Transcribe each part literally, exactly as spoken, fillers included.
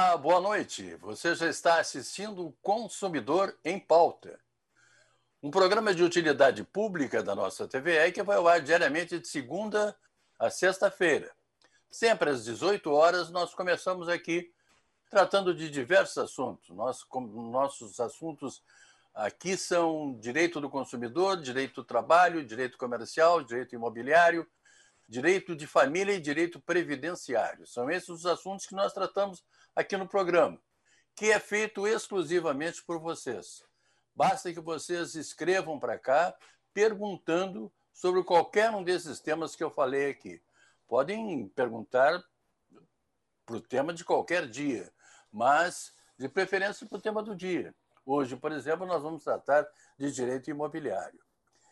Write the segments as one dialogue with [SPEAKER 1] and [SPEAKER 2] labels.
[SPEAKER 1] Olá, boa noite. Você já está assistindo o Consumidor em Pauta, um programa de utilidade pública da nossa T V E que vai ao ar diariamente de segunda a sexta-feira. Sempre às dezoito horas nós começamos aqui tratando de diversos assuntos. Nós, nossos assuntos aqui são direito do consumidor, direito do trabalho, direito comercial, direito imobiliário, direito de família e direito previdenciário. São esses os assuntos que nós tratamos aqui no programa, que é feito exclusivamente por vocês. Basta que vocês escrevam para cá perguntando sobre qualquer um desses temas que eu falei aqui. Podem perguntar para o tema de qualquer dia, mas de preferência para o tema do dia. Hoje, por exemplo, nós vamos tratar de direito imobiliário.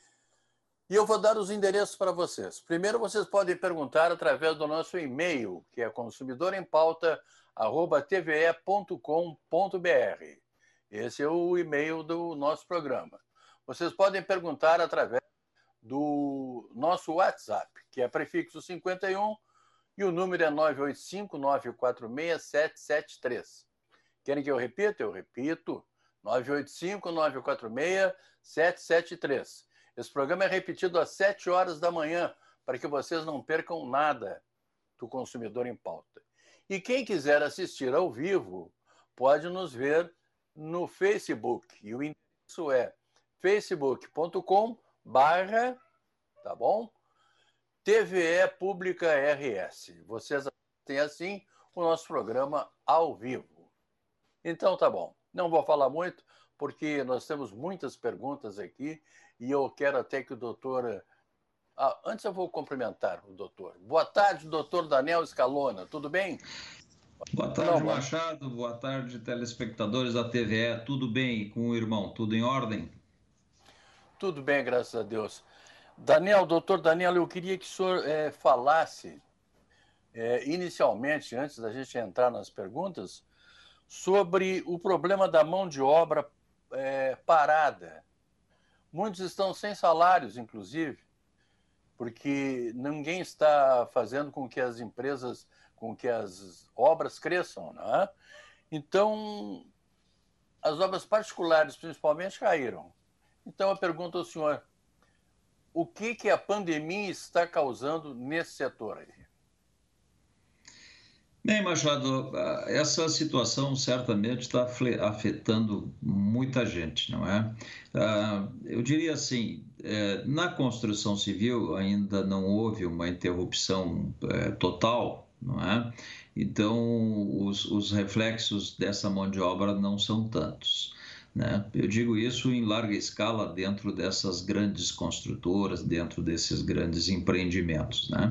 [SPEAKER 1] E eu vou dar os endereços para vocês. Primeiro, vocês podem perguntar através do nosso e-mail, que é consumidorempauta arroba t v e ponto com ponto b r. Esse é o e-mail do nosso programa. Vocês podem perguntar através do nosso WhatsApp, que é prefixo cinquenta e um, e o número é nove oito cinco, nove quatro seis, sete sete três. Querem que eu repita? Eu repito. nove oito cinco, nove quatro seis, sete sete três. Esse programa é repetido às sete horas da manhã, para que vocês não percam nada do Consumidor em Pauta. E quem quiser assistir ao vivo, pode nos ver no Facebook. E o endereço é facebook ponto com barra, tá bom? T V E Pública R S. Vocês têm assim o nosso programa ao vivo. Então tá bom. Não vou falar muito, porque nós temos muitas perguntas aqui e eu quero até que o doutor... Ah, antes eu vou cumprimentar o doutor. Boa tarde, doutor Daniel Scalona. Tudo bem?
[SPEAKER 2] Boa tarde, Não, Machado. Boa tarde, telespectadores da T V E. Tudo bem com o irmão? Tudo em ordem?
[SPEAKER 1] Tudo bem, graças a Deus. Daniel, doutor Daniel, eu queria que o senhor é, falasse, é, inicialmente, antes da gente entrar nas perguntas, sobre o problema da mão de obra é, parada. Muitos estão sem salários, inclusive, porque ninguém está fazendo com que as empresas, com que as obras cresçam, né? Então, as obras particulares, principalmente, caíram. Então, eu pergunto ao senhor, o que, que a pandemia está causando nesse setor aí?
[SPEAKER 2] Bem, Machado, essa situação certamente está afetando muita gente, não é? Eu diria assim, na construção civil ainda não houve uma interrupção total, não é? Então, os, os reflexos dessa mão de obra não são tantos, né? Eu digo isso em larga escala dentro dessas grandes construtoras, dentro desses grandes empreendimentos, né?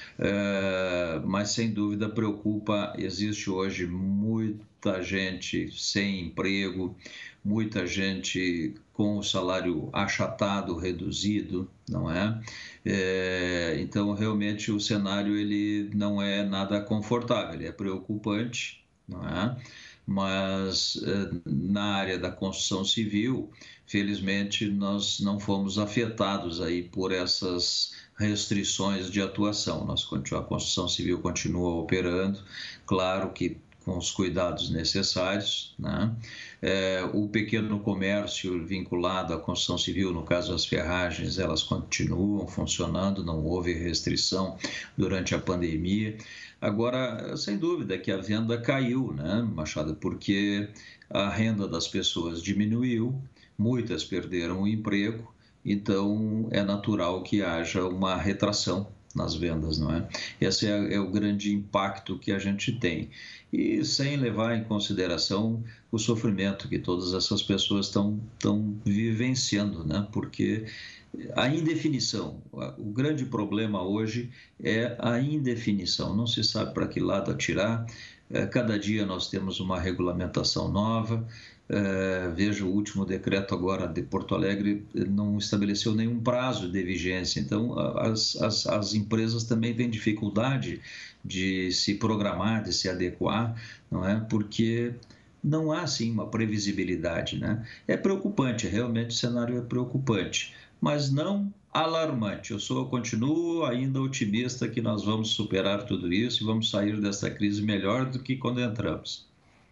[SPEAKER 2] É, mas sem dúvida preocupa, existe hoje muita gente sem emprego, muita gente com o salário achatado, reduzido, não é? É, então realmente o cenário ele não é nada confortável, ele é preocupante, não é? Mas na área da construção civil, felizmente nós não fomos afetados aí por essas restrições de atuação. Nós, a construção civil continua operando, claro que com os cuidados necessários, né? É, o pequeno comércio vinculado à construção civil, no caso as ferragens, elas continuam funcionando, não houve restrição durante a pandemia. Agora, sem dúvida que a venda caiu, né, Machado, porque a renda das pessoas diminuiu, muitas perderam o emprego, então é natural que haja uma retração nas vendas, não é? Esse é, é o grande impacto que a gente tem. E sem levar em consideração o sofrimento que todas essas pessoas estão estão vivenciando, né? Porque a indefinição, o grande problema hoje é a indefinição, não se sabe para que lado atirar, cada dia nós temos uma regulamentação nova. Uh, veja, o último decreto agora de Porto Alegre não estabeleceu nenhum prazo de vigência, então as, as, as empresas também têm dificuldade de se programar, de se adequar, não é? Porque não há, assim, uma previsibilidade, né? É preocupante, realmente o cenário é preocupante, mas não alarmante. Eu sou, eu continuo ainda otimista que nós vamos superar tudo isso e vamos sair dessa crise melhor do que quando entramos.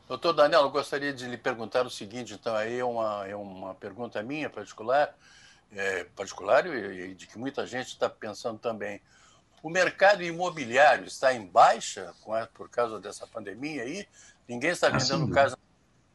[SPEAKER 1] Doutor Daniel, eu gostaria de lhe perguntar o seguinte, então, aí é uma, é uma pergunta minha particular, é, particular e, e de que muita gente está pensando também. O mercado imobiliário está em baixa com a, por causa dessa pandemia aí? Ninguém está
[SPEAKER 2] Ah, sem
[SPEAKER 1] vendendo
[SPEAKER 2] dúvida.
[SPEAKER 1] casa?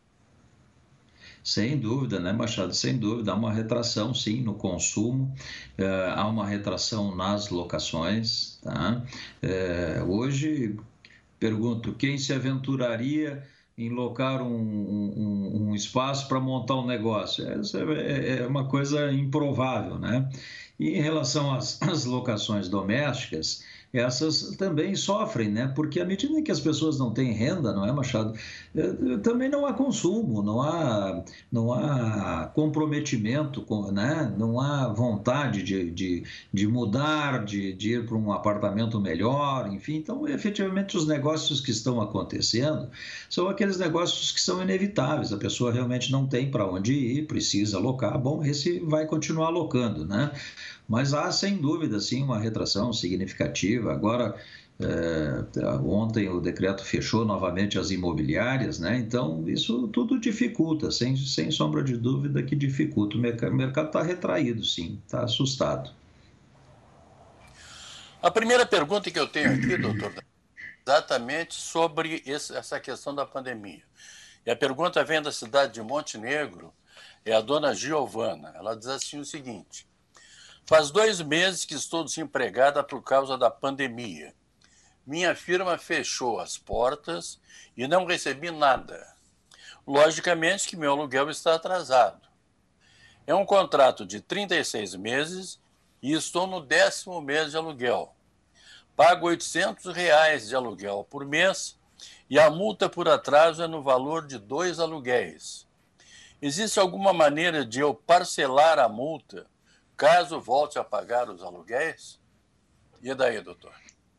[SPEAKER 2] Sem dúvida, né, Machado? Sem dúvida, há uma retração, sim, no consumo, eh, há uma retração nas locações, tá? Eh, hoje, pergunto, quem se aventuraria em locar um, um, um espaço para montar um negócio? Essa é, é uma coisa improvável, né? E em relação às, às locações domésticas, essas também sofrem, né? Porque à medida que as pessoas não têm renda, não é, Machado? Eh, Também não há consumo, não há, não há comprometimento, com- né? Não há vontade de, de, de mudar, de, de ir para um apartamento melhor, enfim. Então, efetivamente, os negócios que estão acontecendo são aqueles negócios que são inevitáveis. A pessoa realmente não tem para onde ir, precisa alocar. Bom, esse vai continuar alocando, né? Mas há, sem dúvida, sim, uma retração significativa. Agora, é, ontem o decreto fechou novamente as imobiliárias, né? Então, isso tudo dificulta, sem, sem sombra de dúvida que dificulta. O mercado está retraído, sim, está assustado.
[SPEAKER 1] A primeira pergunta que eu tenho aqui, doutor, é exatamente sobre esse, essa questão da pandemia. E a pergunta vem da cidade de Montenegro, é a dona Giovana. Ela diz assim o seguinte: faz dois meses que estou desempregada por causa da pandemia. Minha firma fechou as portas e não recebi nada. Logicamente que meu aluguel está atrasado. É um contrato de trinta e seis meses e estou no décimo mês de aluguel. Pago oitocentos reais de aluguel por mês e a multa por atraso é no valor de dois aluguéis. Existe alguma maneira de eu parcelar a multa caso volte a pagar os aluguéis? E daí, doutor?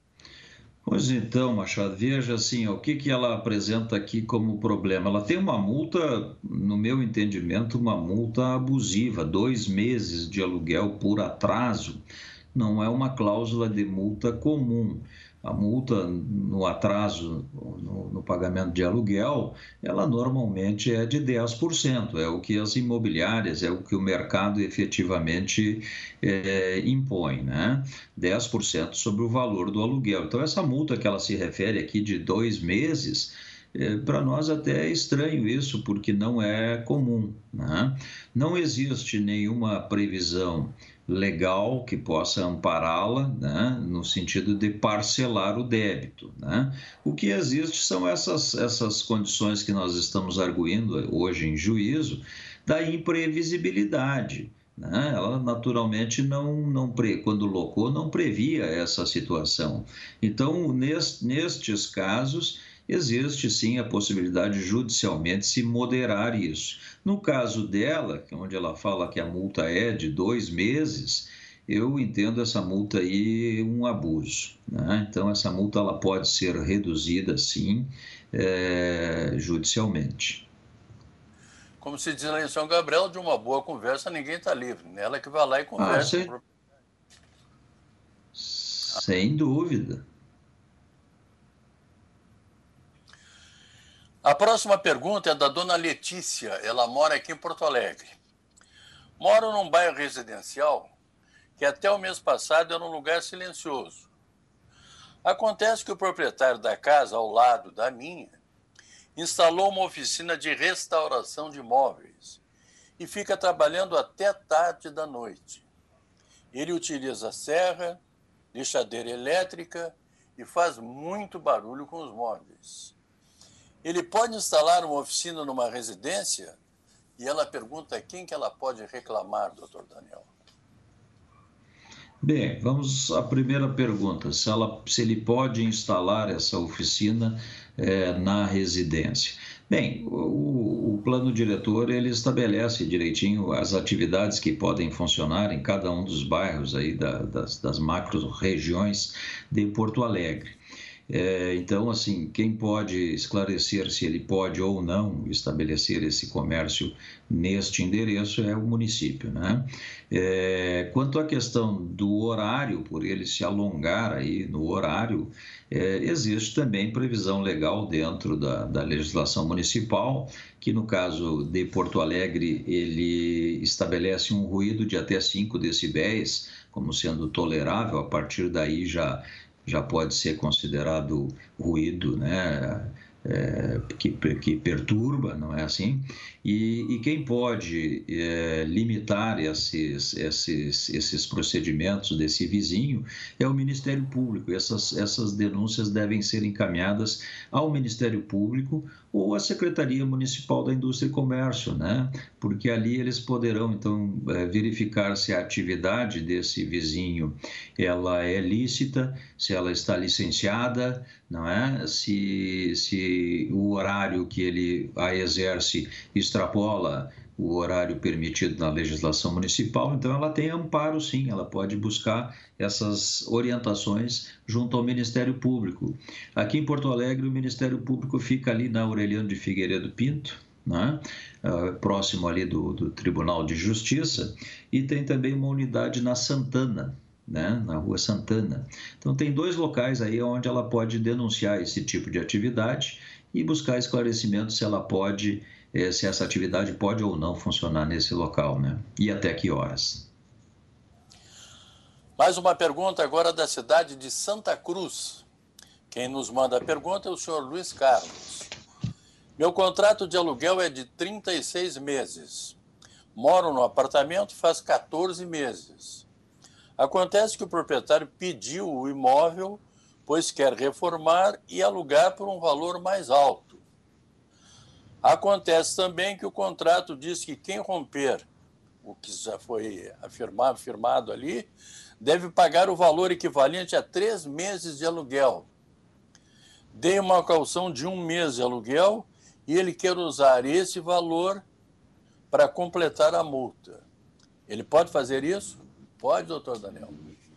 [SPEAKER 2] Pois então, Machado, veja assim, ó, o que que ela apresenta aqui como problema? Ela tem uma multa, no meu entendimento, uma multa abusiva, dois meses de aluguel por atraso. Não é uma cláusula de multa comum. A multa no atraso, no, no pagamento de aluguel, ela normalmente é de dez por cento, é o que as imobiliárias, é o que o mercado efetivamente é, impõe, né? dez por cento sobre o valor do aluguel. Então, essa multa que ela se refere aqui de dois meses, é, para nós até é estranho isso, porque não é comum, né? Não existe nenhuma previsão legal que possa ampará-la, né, no sentido de parcelar o débito, né? O que existe são essas, essas condições que nós estamos arguindo hoje em juízo, da imprevisibilidade, né? Ela naturalmente não, não pre, quando locou, não previa essa situação. Então, nest, nestes casos, existe sim a possibilidade de judicialmente se moderar isso. No caso dela, onde ela fala que a multa é de dois meses, eu entendo essa multa aí um abuso, né? Então, essa multa ela pode ser reduzida, sim, é, judicialmente.
[SPEAKER 1] Como se diz lá em São Gabriel, de uma boa conversa ninguém está livre. Ela que vai lá e
[SPEAKER 2] Ah,
[SPEAKER 1] conversa com o
[SPEAKER 2] sem,
[SPEAKER 1] proprietário.
[SPEAKER 2] sem dúvida.
[SPEAKER 1] A próxima pergunta é da dona Letícia. Ela mora aqui em Porto Alegre. Moro num bairro residencial que até o mês passado era um lugar silencioso. Acontece que o proprietário da casa, ao lado da minha, instalou uma oficina de restauração de móveis e fica trabalhando até tarde da noite. Ele utiliza serra, lixadeira elétrica e faz muito barulho com os móveis. Ele pode instalar uma oficina numa residência? E ela pergunta quem que ela pode reclamar, doutor Daniel.
[SPEAKER 2] Bem, vamos à primeira pergunta, se, ela, se ele pode instalar essa oficina é, na residência. Bem, o, o plano diretor ele estabelece direitinho as atividades que podem funcionar em cada um dos bairros aí da, das, das macro-regiões de Porto Alegre. É, então, assim, quem pode esclarecer se ele pode ou não estabelecer esse comércio neste endereço é o município, né? É, quanto à questão do horário, por ele se alongar aí no horário, é, existe também previsão legal dentro da, da legislação municipal, que no caso de Porto Alegre, ele estabelece um ruído de até cinco decibéis, como sendo tolerável. A partir daí já já pode ser considerado ruído, né? É, que, que perturba, não é assim? E, e quem pode é, limitar esses, esses, esses procedimentos desse vizinho é o Ministério Público. Essas, essas denúncias devem ser encaminhadas ao Ministério Público ou à Secretaria Municipal da Indústria e Comércio, né? Porque ali eles poderão, então, verificar se a atividade desse vizinho ela é lícita, se ela está licenciada, não é? Se, se o horário que ele a exerce extrapola o horário permitido na legislação municipal, então ela tem amparo, sim, ela pode buscar essas orientações junto ao Ministério Público. Aqui em Porto Alegre, o Ministério Público fica ali na Aureliano de Figueiredo Pinto, né? Uh, próximo ali do, do Tribunal de Justiça, e tem também uma unidade na Santana, né, na Rua Santana. Então, tem dois locais aí onde ela pode denunciar esse tipo de atividade e buscar esclarecimento se ela pode, eh, se essa atividade pode ou não funcionar nesse local, né? E até que horas.
[SPEAKER 1] Mais uma pergunta agora da cidade de Santa Cruz. Quem nos manda a pergunta é o senhor Luiz Carlos. Meu contrato de aluguel é de trinta e seis meses. Moro no apartamento faz quatorze meses. Acontece que o proprietário pediu o imóvel, pois quer reformar e alugar por um valor mais alto. Acontece também que o contrato diz que quem romper, o que já foi afirmado, afirmado ali, deve pagar o valor equivalente a três meses de aluguel. Dei uma caução de um mês de aluguel e ele quer usar esse valor para completar a multa. Ele pode fazer isso? Pode, doutor Daniel?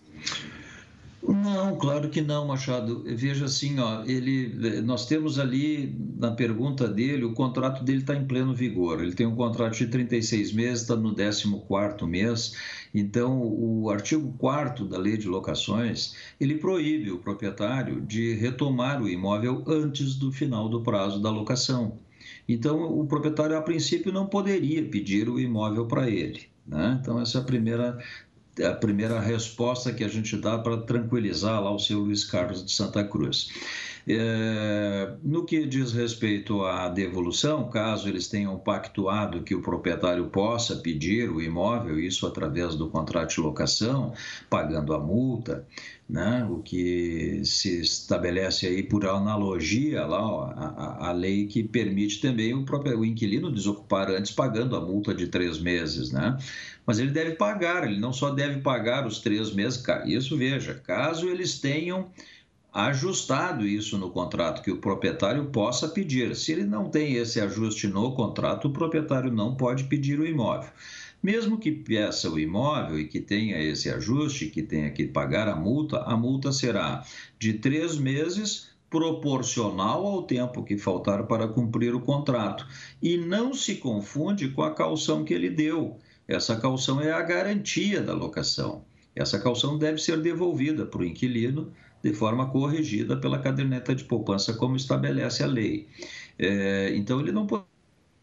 [SPEAKER 2] Não, claro que não, Machado. Veja assim, ó, ele, nós temos ali na pergunta dele, o contrato dele está em pleno vigor. Ele tem um contrato de trinta e seis meses, está no décimo quarto mês. Então, o artigo quarto da Lei de Locações, ele proíbe o proprietário de retomar o imóvel antes do final do prazo da locação. Então, o proprietário, a princípio, não poderia pedir o imóvel para ele, né? Então, essa é a primeira a primeira resposta que a gente dá para tranquilizar lá o seu Luiz Carlos de Santa Cruz. É, no que diz respeito à devolução, caso eles tenham pactuado que o proprietário possa pedir o imóvel, isso através do contrato de locação, pagando a multa, né? O que se estabelece aí por analogia lá, ó, a, a lei que permite também o, próprio, o inquilino desocupar antes pagando a multa de três meses, né? Mas ele deve pagar, ele não só deve pagar os três meses, isso veja, caso eles tenham ajustado isso no contrato, que o proprietário possa pedir. Se ele não tem esse ajuste no contrato, o proprietário não pode pedir o imóvel. Mesmo que peça o imóvel e que tenha esse ajuste, que tenha que pagar a multa, a multa será de três meses, proporcional ao tempo que faltar para cumprir o contrato. E não se confunde com a caução que ele deu. Essa caução é a garantia da locação. Essa caução deve ser devolvida para o inquilino de forma corrigida pela caderneta de poupança, como estabelece a lei. É, então, ele não pode...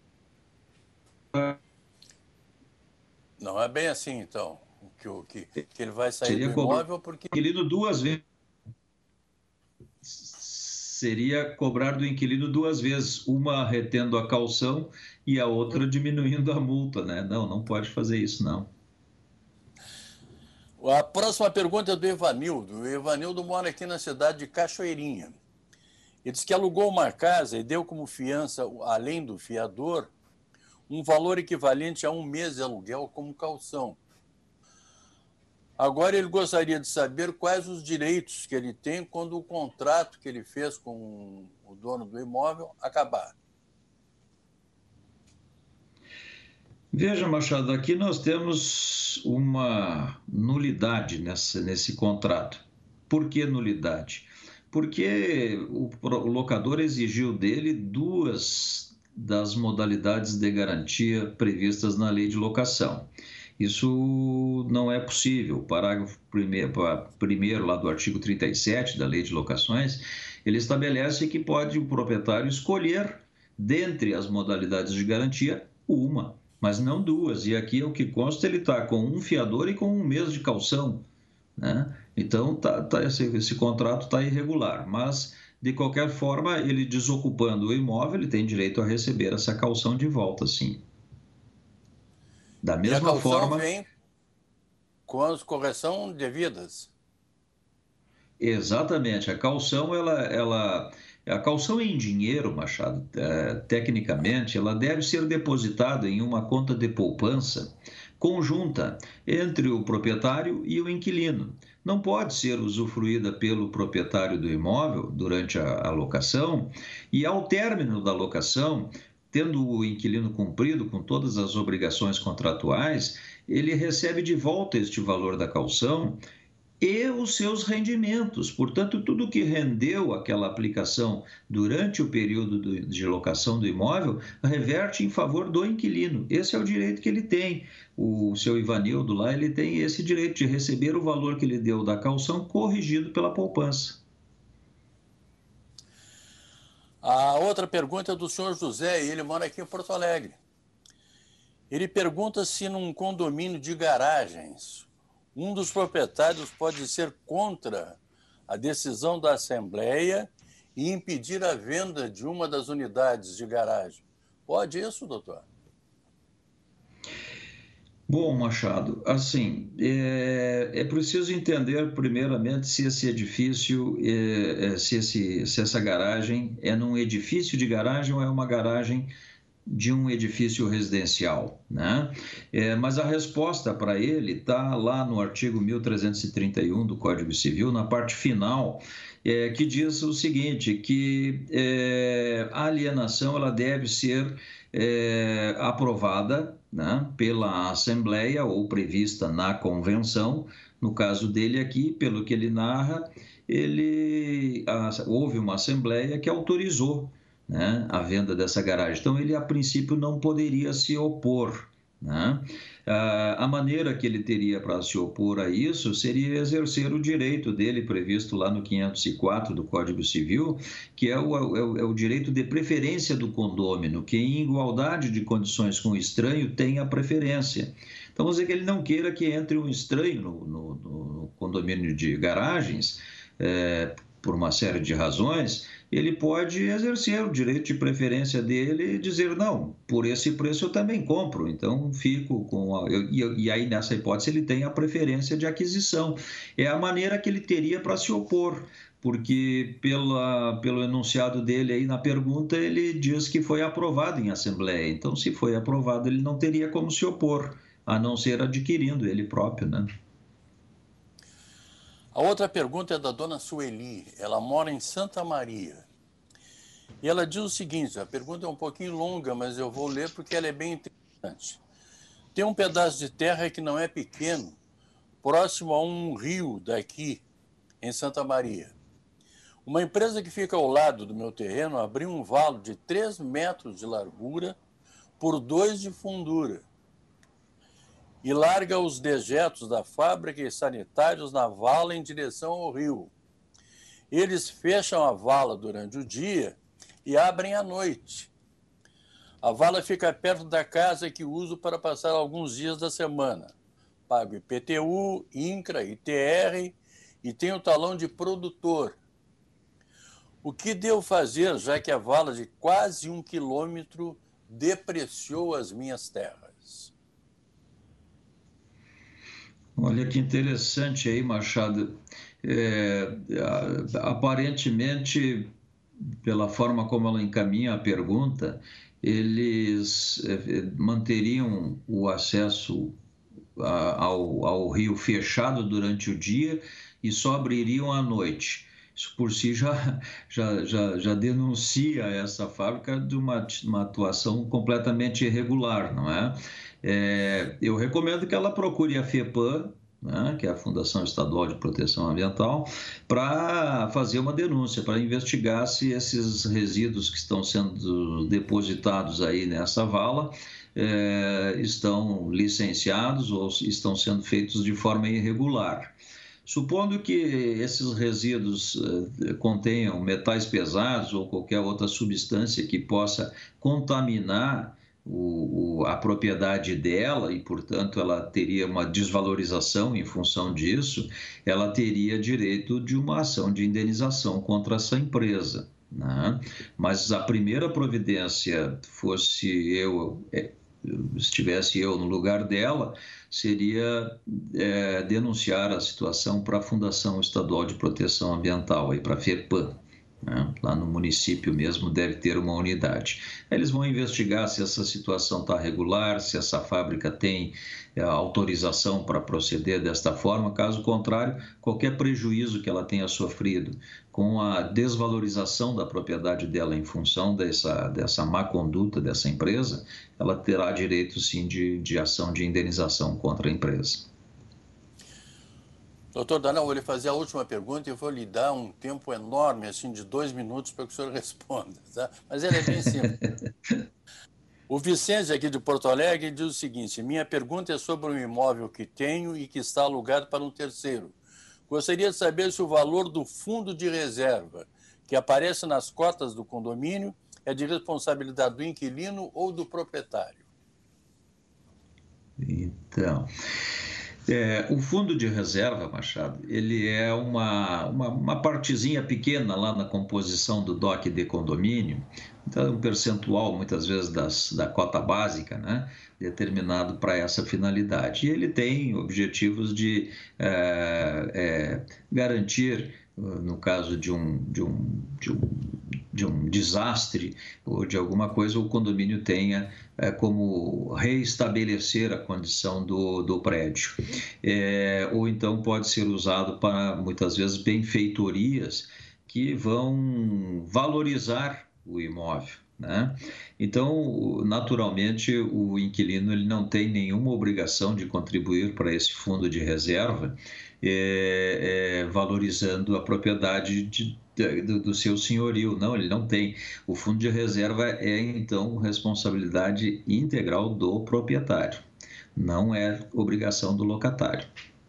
[SPEAKER 1] Não é bem assim, então, que, que, que ele vai sair
[SPEAKER 2] Seria
[SPEAKER 1] do imóvel porque...
[SPEAKER 2] O inquilino duas vezes. Seria cobrar do inquilino duas vezes, uma retendo a caução e a outra diminuindo a multa, né? Não, não pode fazer isso, não.
[SPEAKER 1] A próxima pergunta é do Evanildo. O Evanildo mora aqui na cidade de Cachoeirinha. Ele diz que alugou uma casa e deu como fiança, além do fiador, um valor equivalente a um mês de aluguel como caução. Agora ele gostaria de saber quais os direitos que ele tem quando o contrato que ele fez com o dono do imóvel acabar.
[SPEAKER 2] Veja, Machado, aqui nós temos uma nulidade nessa, nesse contrato. Por que nulidade? porque o, o locador exigiu dele duas das modalidades de garantia previstas na lei de locação. Isso não é possível. O parágrafo primeiro, primeiro lá do artigo trinta e sete da Lei de Locações, ele estabelece que pode o proprietário escolher, dentre as modalidades de garantia, uma, mas não duas. E aqui, o que consta, ele está com um fiador e com um mês de caução, né? Então, tá, tá, esse, esse contrato está irregular, mas, de qualquer forma, ele desocupando o imóvel, ele tem direito a receber essa caução de volta, sim. Da
[SPEAKER 1] E a
[SPEAKER 2] mesma
[SPEAKER 1] caução
[SPEAKER 2] forma...
[SPEAKER 1] vem com as correções devidas.
[SPEAKER 2] Exatamente, a caução, ela, ela, a caução em dinheiro, Machado, é, tecnicamente, ela deve ser depositada em uma conta de poupança conjunta entre o proprietário e o inquilino. Não pode ser usufruída pelo proprietário do imóvel durante a, a locação e, ao término da locação, tendo o inquilino cumprido com todas as obrigações contratuais, ele recebe de volta este valor da caução e os seus rendimentos. Portanto, tudo que rendeu aquela aplicação durante o período de locação do imóvel reverte em favor do inquilino. Esse é o direito que ele tem. O seu Ivanildo lá, ele tem esse direito de receber o valor que ele deu da caução corrigido pela poupança.
[SPEAKER 1] A outra pergunta é do senhor José, e ele mora aqui em Porto Alegre. Ele pergunta se num condomínio de garagens, um dos proprietários pode ser contra a decisão da Assembleia e impedir a venda de uma das unidades de garagem. Pode isso, doutor?
[SPEAKER 2] Bom, Machado, assim, é, é preciso entender primeiramente se esse edifício, é, se, esse, se essa garagem é num edifício de garagem ou é uma garagem de um edifício residencial, né? É, mas a resposta para ele está lá no artigo mil trezentos e trinta e um do Código Civil, na parte final, é, que diz o seguinte, que é, a alienação ela deve ser é, aprovada, né, pela Assembleia ou prevista na convenção. No caso dele aqui, pelo que ele narra, ele, a, houve uma Assembleia que autorizou, né, a venda dessa garagem. Então, ele, a princípio, não poderia se opor, né? A maneira que ele teria para se opor a isso seria exercer o direito dele, previsto lá no quinhentos e quatro do Código Civil, que é o, é o, é o direito de preferência do condômino, que em igualdade de condições com o estranho tem a preferência. Então, vamos dizer que ele não queira que entre um estranho no, no, no condomínio de garagens, é, por uma série de razões, ele pode exercer o direito de preferência dele e dizer, não, por esse preço eu também compro, então fico com... A... E, e aí, nessa hipótese, ele tem a preferência de aquisição. É a maneira que ele teria para se opor, porque pela, pelo enunciado dele aí na pergunta, ele diz que foi aprovado em Assembleia. Então, se foi aprovado, ele não teria como se opor, a não ser adquirindo ele próprio, né?
[SPEAKER 1] A outra pergunta é da dona Sueli. Ela mora em Santa Maria. E ela diz o seguinte, a pergunta é um pouquinho longa, mas eu vou ler porque ela é bem interessante. Tem um pedaço de terra que não é pequeno, próximo a um rio daqui, em Santa Maria. Uma empresa que fica ao lado do meu terreno abriu um valo de três metros de largura por dois de fundura e larga os dejetos da fábrica e sanitários na vala em direção ao rio. Eles fecham a vala durante o dia e abrem à noite. A vala fica perto da casa que uso para passar alguns dias da semana. Pago I P T U, INCRA, I T R e tenho talão de produtor. O que devo fazer, já que a vala de quase um quilômetro depreciou as minhas terras?
[SPEAKER 2] Olha que interessante aí, Machado. É, aparentemente, pela forma como ela encaminha a pergunta, eles manteriam o acesso ao, ao rio fechado durante o dia e só abririam à noite. Isso por si já, já, já, já denuncia essa fábrica de uma, uma atuação completamente irregular, não é? É, eu recomendo que ela procure a FEPAM né, que é a Fundação Estadual de Proteção Ambiental, para fazer uma denúncia, para investigar se esses resíduos que estão sendo depositados aí nessa vala é, estão licenciados ou estão sendo feitos de forma irregular. Supondo que esses resíduos uh, contenham metais pesados ou qualquer outra substância que possa contaminar o, o, a propriedade dela e, portanto, ela teria uma desvalorização em função disso, ela teria direito de uma ação de indenização contra essa empresa, né? Mas a primeira providência, fosse eu, estivesse eu no lugar dela, seria é, denunciar a situação para a Fundação Estadual de Proteção Ambiental, para a FEPAM, né? Lá no município mesmo deve ter uma unidade. Eles vão investigar se essa situação está regular, se essa fábrica tem é, autorização para proceder desta forma. Caso contrário, qualquer prejuízo que ela tenha sofrido com a desvalorização da propriedade dela em função dessa, dessa má conduta dessa empresa, ela terá direito, sim, de, de ação de indenização contra a empresa.
[SPEAKER 1] Doutor Daniel, eu vou lhe fazer a última pergunta e eu vou lhe dar um tempo enorme, assim, de dois minutos para que o senhor responda, tá? Mas ele é bem simples. O Vicente, aqui de Porto Alegre, diz o seguinte: minha pergunta é sobre um imóvel que tenho e que está alugado para um terceiro. Gostaria de saber se o valor do fundo de reserva que aparece nas cotas do condomínio é de responsabilidade do inquilino ou do proprietário.
[SPEAKER 2] Então, é, o fundo de reserva, Machado, ele é uma, uma, uma partezinha pequena lá na composição do D O C de condomínio, então um percentual, muitas vezes, das, da cota básica, né, determinado para essa finalidade. E ele tem objetivos de é, é, garantir, no caso de um, de, um, de, um, de um desastre ou de alguma coisa, o condomínio tenha é, como reestabelecer a condição do, do prédio. É, ou então pode ser usado para, muitas vezes, benfeitorias que vão valorizar o imóvel, né? Então, naturalmente, o inquilino ele não tem nenhuma obrigação de contribuir para esse fundo de reserva, é, é, valorizando a propriedade de, de, do, do seu senhorio. Não, ele não tem. O fundo de reserva é, então, responsabilidade integral do proprietário, não é obrigação do locatário.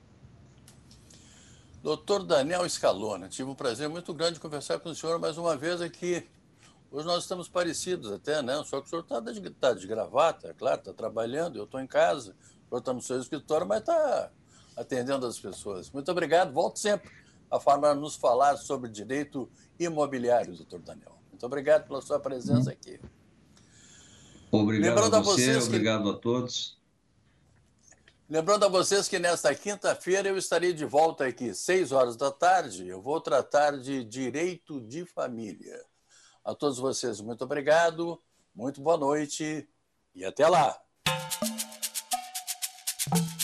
[SPEAKER 1] Doutor Daniel Scalona, tive um prazer muito grande de conversar com o senhor mais uma vez aqui. Hoje nós estamos parecidos até, né? Só que o senhor está de, tá de gravata, é claro, está trabalhando, eu estou em casa, o senhor está no seu escritório, mas está atendendo as pessoas. Muito obrigado, volto sempre a falar, nos falar sobre direito imobiliário, doutor Daniel. Muito obrigado pela sua presença aqui.
[SPEAKER 2] Obrigado Lembrando a você, a obrigado que... a todos.
[SPEAKER 1] Lembrando a vocês que nesta quinta-feira eu estarei de volta aqui, seis horas da tarde, eu vou tratar de direito de família. A todos vocês, muito obrigado, muito boa noite e até lá.